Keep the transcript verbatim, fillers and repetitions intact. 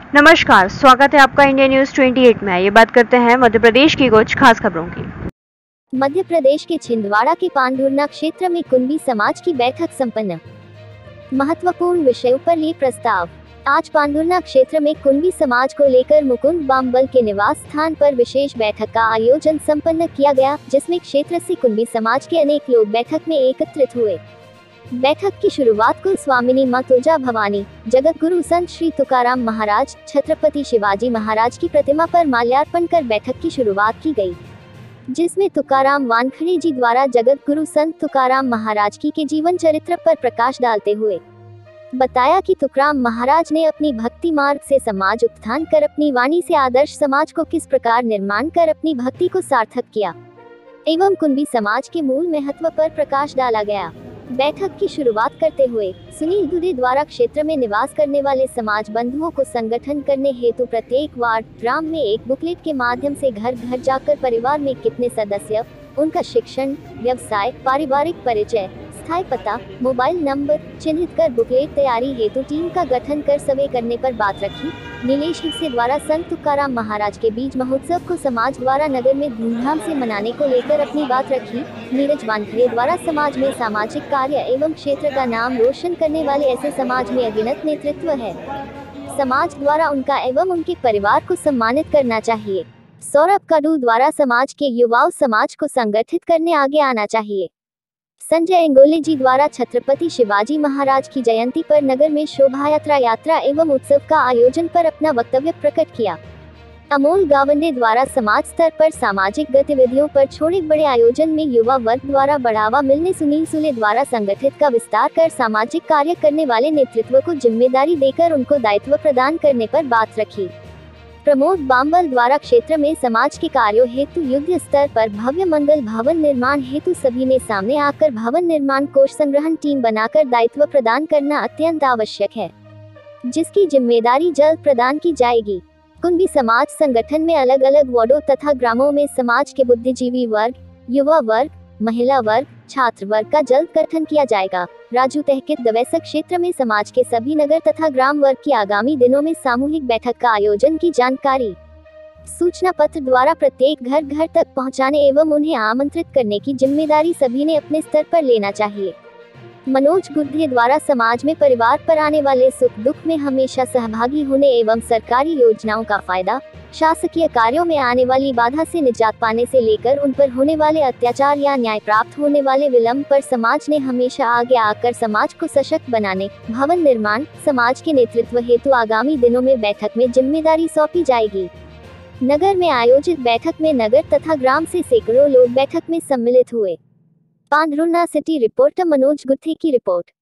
नमस्कार, स्वागत है आपका इंडिया न्यूज अट्ठाईस में। ये बात करते हैं मध्य प्रदेश की कुछ खास खबरों की। मध्य प्रदेश के छिंदवाड़ा के पांडुरना क्षेत्र में कुंभी समाज की बैठक संपन्न। महत्वपूर्ण विषयों पर लिए प्रस्ताव। आज पांडुरना क्षेत्र में कुंभी समाज को लेकर मुकुंद बांबल के निवास स्थान पर विशेष बैठक का आयोजन संपन्न किया गया, जिसमें क्षेत्र से कुंभी समाज के अनेक लोग बैठक में एकत्रित हुए। बैठक की शुरुआत कुल स्वामिनी मां तुलजा भवानी, जगत गुरु संत श्री तुकाराम महाराज, छत्रपति शिवाजी महाराज की प्रतिमा पर माल्यार्पण कर बैठक की शुरुआत की गई, जिसमें तुकाराम वानखड़े जी द्वारा जगत गुरु संत तुकाराम महाराज की के जीवन चरित्र पर प्रकाश डालते हुए बताया कि तुकाराम महाराज ने अपनी भक्ति मार्ग से समाज उत्थान कर अपनी वाणी से आदर्श समाज को किस प्रकार निर्माण कर अपनी भक्ति को सार्थक किया एवं कुंभी समाज के मूल महत्व पर प्रकाश डाला गया। बैठक की शुरुआत करते हुए सुनील दुबे द्वारा क्षेत्र में निवास करने वाले समाज बंधुओं को संगठन करने हेतु प्रत्येक वार्ड ग्राम में एक बुकलेट के माध्यम से घर घर जाकर परिवार में कितने सदस्य, उनका शिक्षण, व्यवसाय, पारिवारिक परिचय, स्थायी पता, मोबाइल नंबर चिन्हित कर बुकलेट तैयारी हेतु टीम का गठन कर सर्वे करने पर बात रखी। नीलेश हिस्से द्वारा संत तुकाराम महाराज के बीज महोत्सव को समाज द्वारा नगर में धूमधाम से मनाने को लेकर अपनी बात रखी। नीरज वानखड़े द्वारा समाज में सामाजिक कार्य एवं क्षेत्र का नाम रोशन करने वाले ऐसे समाज में अगिनत नेतृत्व है, समाज द्वारा उनका एवं उनके परिवार को सम्मानित करना चाहिए। सौरभ काडू द्वारा समाज के युवाओं समाज को संगठित करने आगे आना चाहिए। संजय अंगोले जी द्वारा छत्रपति शिवाजी महाराज की जयंती पर नगर में शोभा यात्रा यात्रा एवं उत्सव का आयोजन पर अपना वक्तव्य प्रकट किया। अमोल गावंडे द्वारा समाज स्तर पर सामाजिक गतिविधियों पर छोटे बड़े आयोजन में युवा वर्ग द्वारा बढ़ावा मिलने सुनील सुले द्वारा संगठित का विस्तार कर सामाजिक कार्य करने वाले नेतृत्व को जिम्मेदारी देकर उनको दायित्व प्रदान करने पर बात रखी। प्रमोद बांबल द्वारा क्षेत्र में समाज के कार्यों हेतु युद्ध स्तर पर भव्य मंगल भवन निर्माण हेतु सभी ने सामने आकर भवन निर्माण कोष संग्रहण टीम बनाकर दायित्व प्रदान करना अत्यंत आवश्यक है, जिसकी जिम्मेदारी जल्द प्रदान की जाएगी। कुंभी समाज संगठन में अलग अलग वार्डों तथा ग्रामों में समाज के बुद्धिजीवी वर्ग, युवा वर्ग, महिला वर्ग, छात्र वर्ग का जल्द गठन किया जाएगा। राजू तहकीक दवैसक क्षेत्र में समाज के सभी नगर तथा ग्राम वर्ग की आगामी दिनों में सामूहिक बैठक का आयोजन की जानकारी सूचना पत्र द्वारा प्रत्येक घर घर तक पहुंचाने एवं उन्हें आमंत्रित करने की जिम्मेदारी सभी ने अपने स्तर पर लेना चाहिए। मनोज गुद्धे द्वारा समाज में परिवार पर आने वाले सुख दुख में हमेशा सहभागी होने एवं सरकारी योजनाओं का फायदा, शासकीय कार्यों में आने वाली बाधा से निजात पाने से लेकर उन पर होने वाले अत्याचार या न्याय प्राप्त होने वाले विलंब पर समाज ने हमेशा आगे आकर समाज को सशक्त बनाने, भवन निर्माण, समाज के नेतृत्व हेतु आगामी दिनों में बैठक में जिम्मेदारी सौंपी जाएगी। नगर में आयोजित बैठक में नगर तथा ग्राम से सैकड़ों लोग बैठक में सम्मिलित हुए। पांडुरना सिटी रिपोर्टर मनोज गुत्थे की रिपोर्ट।